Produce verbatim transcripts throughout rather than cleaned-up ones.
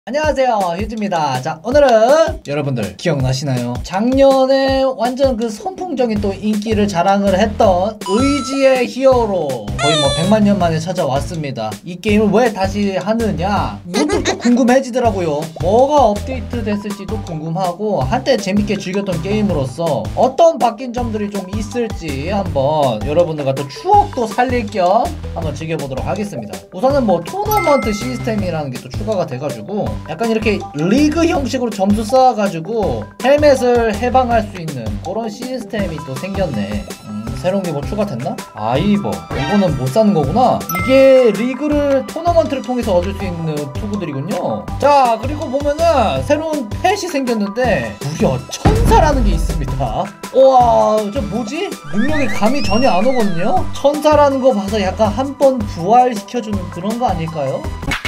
안녕하세요, 휴지입니다. 자, 오늘은 여러분들 기억나시나요? 작년에 완전 그 선풍적인 또 인기를 자랑을 했던 의지의 히어로, 거의 뭐 백만 년 만에 찾아왔습니다. 이 게임을 왜 다시 하느냐, 이것도 좀 궁금해지더라고요. 뭐가 업데이트 됐을지도 궁금하고, 한때 재밌게 즐겼던 게임으로서 어떤 바뀐 점들이 좀 있을지 한번 여러분들과 또 추억도 살릴 겸 한번 즐겨보도록 하겠습니다. 우선은 뭐 토너먼트 시스템이라는 게 또 추가가 돼가지고 약간 이렇게 리그 형식으로 점수 쌓아가지고 헬멧을 해방할 수 있는 그런 시스템이 또 생겼네. 음, 새로운 게 뭐 추가됐나? 아이버, 이거는 못 사는 거구나. 이게 리그를 토너먼트를 통해서 얻을 수 있는 투구들이군요. 자, 그리고 보면은 새로운 펫이 생겼는데 무려 천사라는 게 있습니다. 우와, 저 뭐지? 능력이 감이 전혀 안 오거든요? 천사라는 거 봐서 약간 한 번 부활시켜주는 그런 거 아닐까요?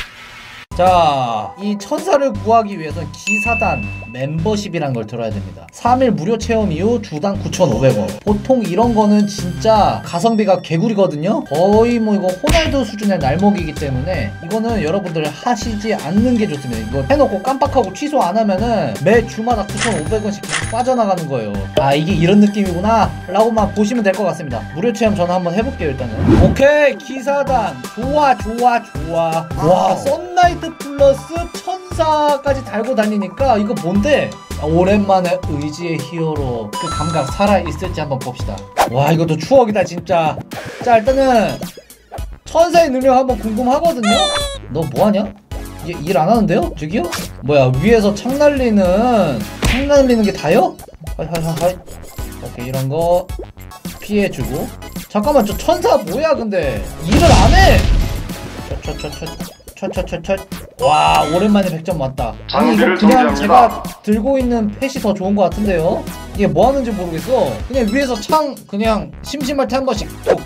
자, 이 천사를 구하기 위해서는 기사단 멤버십이란 걸 들어야 됩니다. 삼 일 무료 체험 이후 주당 구천오백 원. 보통 이런 거는 진짜 가성비가 개구리거든요. 거의 뭐 이거 호날두 수준의 날먹이기 때문에 이거는 여러분들 하시지 않는 게 좋습니다. 이거 해놓고 깜빡하고 취소 안 하면은 매 주마다 구천오백 원씩 계속 빠져나가는 거예요. 아, 이게 이런 느낌이구나 라고만 보시면 될 것 같습니다. 무료 체험 저는 한번 해볼게요. 일단은 오케이, 기사단 좋아 좋아 좋아. 와, 썬라이트 플러스 천사까지 달고 다니니까 이거 뭔데? 아, 오랜만에 의지의 히어로 그 감각 살아있을지 한번 봅시다. 와, 이것도 추억이다 진짜. 자, 일단은 천사의 능력 한번 궁금하거든요? 너 뭐하냐? 얘 일 안 하는데요? 저기요? 뭐야, 위에서 창 날리는 창 날리는 게 다요? 하이하이하이. 오케이, 이런 거 피해주고. 잠깐만, 저 천사 뭐야 근데 일을 안 해! 춰춰춰춰 첫 와, 오랜만에 백 점 맞다. 아니 이거 그냥 제가 들고 있는 펫이 더 좋은 것 같은데요? 이게 뭐 하는지 모르겠어. 그냥 위에서 창 그냥 심심할 때 한 번씩 톡톡.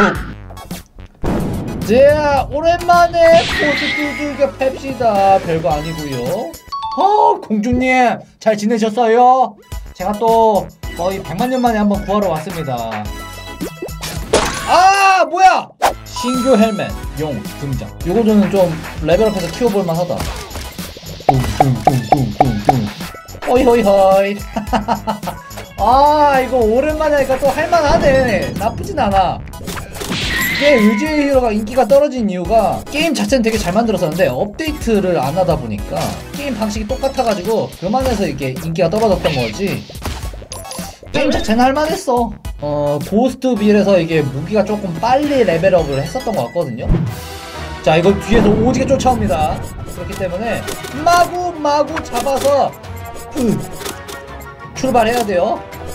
자, 오랜만에 포즈 두들겨 팹시다. 별거 아니고요. 어, 공주님 잘 지내셨어요? 제가 또 거의 백만 년 만에 한번 구하러 왔습니다. 아, 뭐야! 신규 헬멧 용 등장. 요거는 좀 레벨업해서 키워볼만 하다. 뚱뚱뚱뚱뚱뚱. 호이호이호이. 아, 이거 오랜만에 하니까 또 할만하네. 나쁘진 않아. 이게 의지의 히어로가 인기가 떨어진 이유가 게임 자체는 되게 잘 만들었었는데 업데이트를 안 하다 보니까 게임 방식이 똑같아가지고 그만해서 이게 인기가 떨어졌던 거지. 게임 자체는 할만했어. 어, 고스트 빌에서 이게 무기가 조금 빨리 레벨업을 했었던 것 같거든요. 자, 이거 뒤에서 오지게 쫓아옵니다. 그렇기 때문에 마구 마구 잡아서 으, 출발해야 돼요.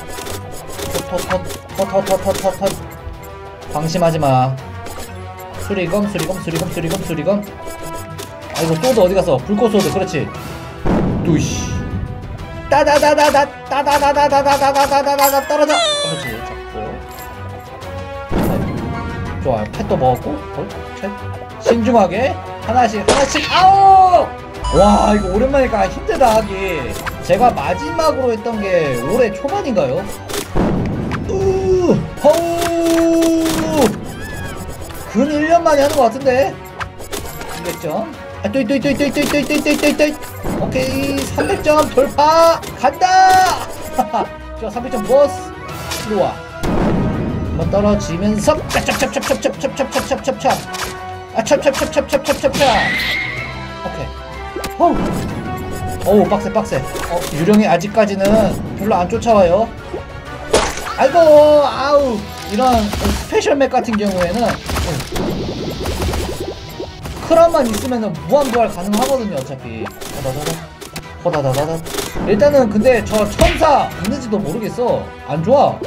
헛헛헛헛헛헛헛헛. 방심하지마. 수리검 수리검 수리검 수리검 수리검. 아이고, 소드 어디갔어? 불꽃 소드. 그렇지. 뚜이씨. 따다다다다 따다다다다다다다다다다 떨어져. 그렇지. 잡고. 좋아, 펫도 먹었고. 어? 펫. 신중하게 하나씩 하나씩. 아우! 와, 이거 오랜만이니까 힘들다 하기. 제가 마지막으로 했던 게 올해 초반인가요? 으, 허우. 근 일 년 만에 하는 것 같은데. 이백 점. 아, 또, 또, 또, 또, 또, 또, 또, 또, 또, 또. 오케이, 삼백 점 돌파! 간다! 저 삼백 점 보스! 들어와. 한번 떨어지면서 찹찹찹찹찹찹찹찹찹찹찹찹. 아, 찹찹찹찹찹찹찹찹. 오케이. 호우. 어우, 빡세 빡세. 어, 유령이 아직까지는 별로 안 쫓아와요. 아이고, 아우. 이런 스페셜 맵 같은 경우에는 크라만 있으면은 무한부활 가능하거든요, 어차피. 호다다다 호다다다다. 일단은 근데 저 천사 있는지도 모르겠어. 안 좋아.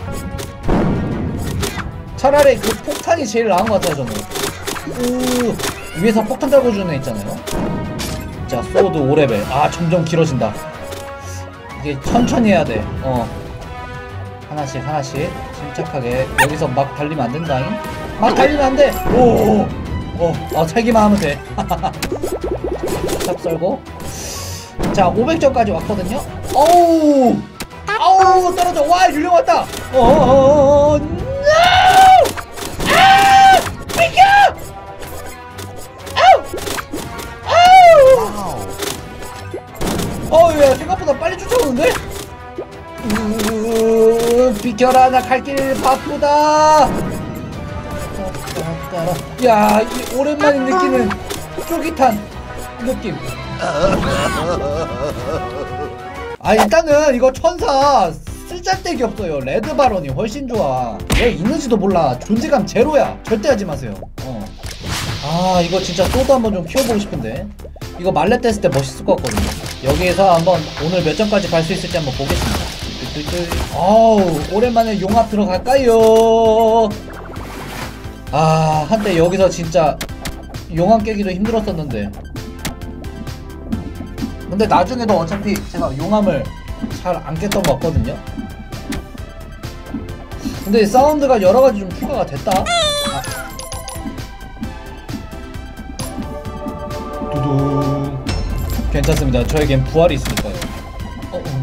차라리 그 폭탄이 제일 나은 것 같아요, 저는. 우, 위에서 폭탄 달궈주는 애 있잖아요. 자, 소드 오 레벨. 아, 점점 길어진다. 이게 천천히 해야 돼. 어, 하나씩 하나씩 침착하게. 여기서 막 달리면 안 된다잉. 막 달리면 안 돼. 오. 어, 어, 살기만 하면 돼. 찹 썰고. 자, 오백 점까지 왔거든요. 어우! 아우, 떨어져. 와, 유령 왔다. 어어어어. NO! 아! 비켜! 아우! 아우! 어야 생각보다 빨리 쫓아오는데? 으, 비켜라 나 갈 길 바쁘다. 야 이 오랜만에 느끼는 쫄깃한 느낌. 아 일단은 이거 천사 쓸데기 없어요. 레드 바론이 훨씬 좋아. 왜 있는지도 몰라. 존재감 제로야. 절대 하지 마세요. 어. 아 이거 진짜 소드 한번 좀 키워보고 싶은데. 이거 말렙 됐을 때 멋있을 것 같거든요. 여기에서 한번 오늘 몇 점까지 갈 수 있을지 한번 보겠습니다. 아우 오랜만에 용합 들어갈까요? 아 한때 여기서 진짜 용암 깨기도 힘들었었는데. 근데 나중에도 어차피 제가 용암을 잘 안 깼던 것 같거든요. 근데 사운드가 여러가지 좀 추가가 됐다. 아. 두두. 괜찮습니다. 저에겐 부활이 있으니까요. 어, 어.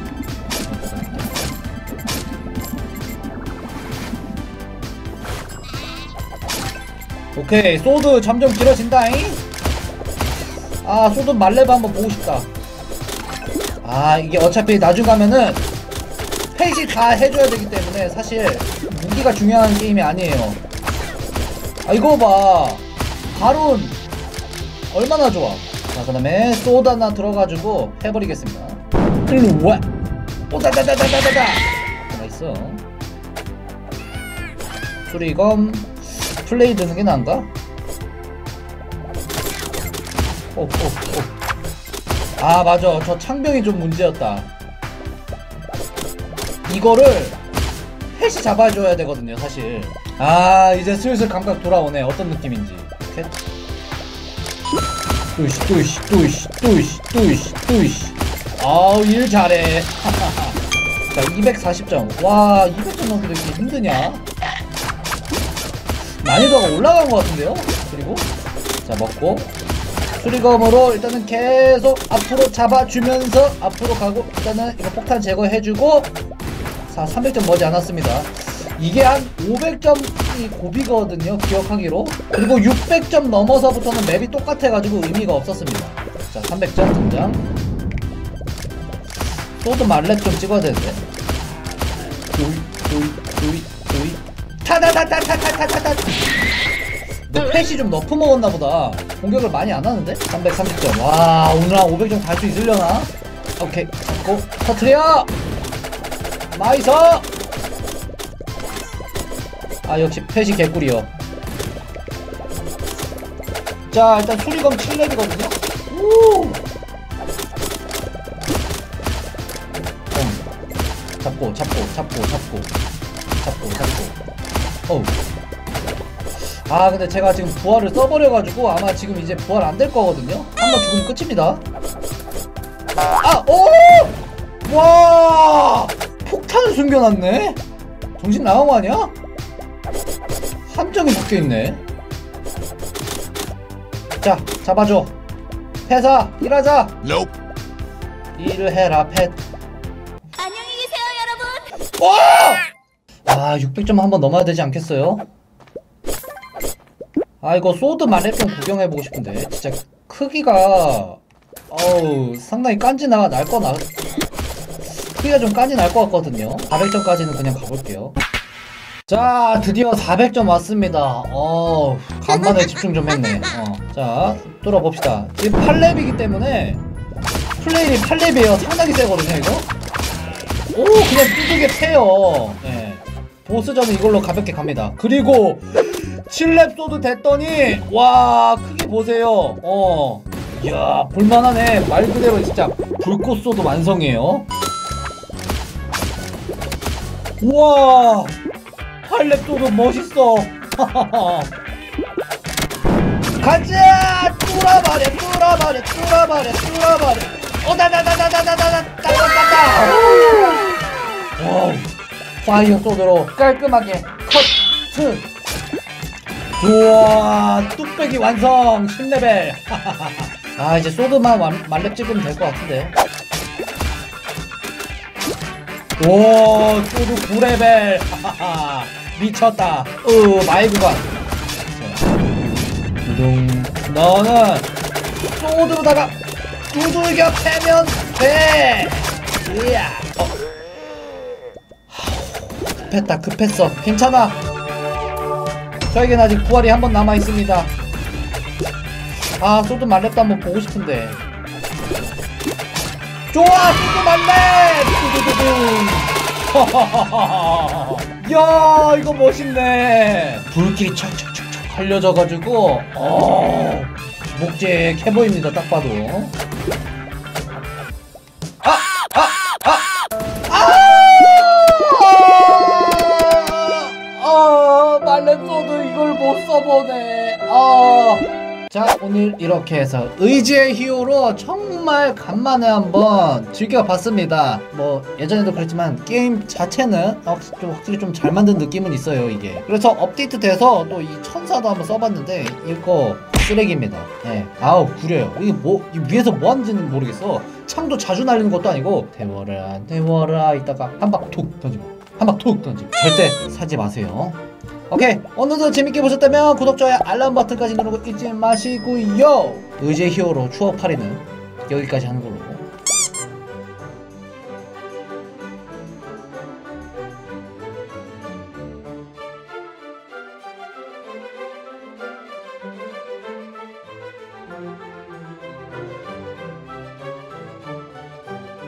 오케이 소드 점점 길어진다잉. 아 소드 말레바 한번 보고 싶다. 아 이게 어차피 나중 가면은 페이지 다 해줘야 되기 때문에 사실 무기가 중요한 게임이 아니에요. 아 이거 봐 바론 얼마나 좋아. 자 그 다음에 소드 하나 들어가지고 해버리겠습니다. 일로 와. 오다다다다다다다. 나이스. 수리검 플레이 드는 게 나은가? 오, 오, 오. 아 맞아 저 창병이 좀 문제였다. 이거를 펫이 잡아줘야 되거든요 사실. 아 이제 슬슬 감각 돌아오네. 어떤 느낌인지. 캣. 뚜이씨 뚜이씨 뚜이씨 뚜이씨 뚜이씨 뚜이씨. 아우 일 잘해. 자 이백사십 점. 와 이백 점 넘기도 이렇게 힘드냐? 난이도가 올라간 것 같은데요? 그리고 자 먹고 수리검으로 일단은 계속 앞으로 잡아주면서 앞으로 가고 일단은 이거 폭탄 제거해주고. 자 삼백 점 머지 않았습니다. 이게 한 오백 점이 고비거든요 기억하기로. 그리고 육백 점 넘어서부터는 맵이 똑같아가지고 의미가 없었습니다. 자 삼백 점 등장. 소드 말렙 좀 찍어야 되는데. 두이 두이 두이 두이 타다다다타타타타타. 너 펫이 좀 너프 먹었나보다. 공격을 많이 안하는데? 삼백삼십 점. 와 오늘 한 오백 점 갈 수 있으려나? 오케이 잡고 터트려! 마이서! 아 역시 펫이 개꿀이요. 자 일단 수리검 칠 렙이거든요? 오! 음. 잡고 잡고 잡고 잡고 잡고 잡고 어우. 아 근데 제가 지금 부활을 써버려가지고 아마 지금 이제 부활 안 될 거거든요? 한 번 죽으면 끝입니다. 아! 오! 와! 폭탄을 숨겨놨네? 정신 나간 거 아니야? 함정이 묶여있네. 자 잡아줘. 펫아 일하자. Nope. 일을 해라 펫. 안녕히 계세요 여러분. 와! 아 육백 점 한번 넘어야 되지 않겠어요? 아 이거 소드 말렙 좀 구경해보고 싶은데 진짜 크기가 어우 상당히 깐지나가 날거 나 크기가 좀 깐지 날 것 같거든요. 사백 점까지는 그냥 가볼게요. 자 드디어 사백 점 왔습니다. 어우 간만에 집중 좀 했네. 어. 자 뚫어봅시다. 지금 팔 렙이기 때문에 플레이이 팔 렙이에요. 상당히 세거든요 이거. 오 그냥 뚜둑에 패요. 네. 보스전은 이걸로 가볍게 갑니다. 그리고 칠 렙 소드 됐더니 와 크기 보세요. 어 이야 볼만하네. 말 그대로 진짜 불꽃 소드 완성이에요. 우와 팔 렙 소드 멋있어. 가자 뚫어버려 뚫어버려 뚫어버려 뚫어버려. 오다다다다다다다다다다다. 와 파이어 소드로 깔끔하게 커트. 우와 뚝배기 완성. 십 레벨. 아 이제 소드만 말렙 찍으면 될 것 같은데. 오 소드 구 레벨. 미쳤다. 으 마이구간. 두둥 너는 소드로다가 두들겨 패면 돼. 이야. 어. 급했다 급했어. 괜찮아. 저에겐 아직 부활이 한 번 남아있습니다. 아 소드 말렙도 한번 보고 싶은데. 좋아 소드 말렙. 야 이거 멋있네. 불길이 척척척척 흘려져가지고 어 묵직해 보입니다. 딱 봐도. 아! 아! 아! 아! 아! 말렙 소드 이걸 못 써보네. 아. 자 오늘 이렇게 해서 의지의 히어로 정말 간만에 한번 즐겨봤습니다. 뭐 예전에도 그랬지만 게임 자체는 좀 확실히 좀 잘 만든 느낌은 있어요 이게. 그래서 업데이트 돼서 또 이 천사도 한번 써봤는데 이거 쓰레기입니다. 네. 아우 구려요. 이게 뭐 이 위에서 뭐 하는지는 모르겠어. 창도 자주 날리는 것도 아니고 데워라 데워라 이따가 한 방 툭 던지고 한 방 툭 던지고. 절대 사지 마세요. 오케이 오늘도 재밌게 보셨다면 구독, 좋아요, 알람 버튼까지 누르고 잊지 마시고요. 의지의 히어로 추억 파리는 여기까지 하는 걸로